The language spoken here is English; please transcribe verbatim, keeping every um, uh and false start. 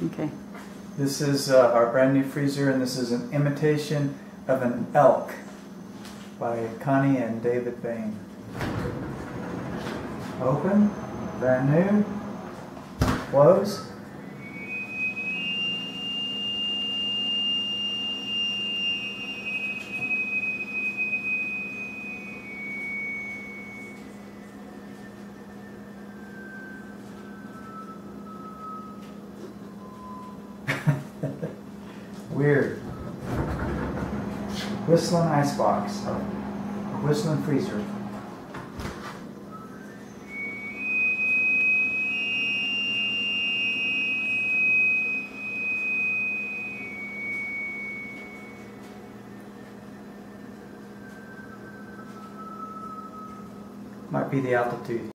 Okay. This is uh, our brand new freezer, and this is an imitation of an E L K by Connie and David Bain. Open, brand new, close. Weird. Whistling icebox. Whistling freezer. Might be the altitude.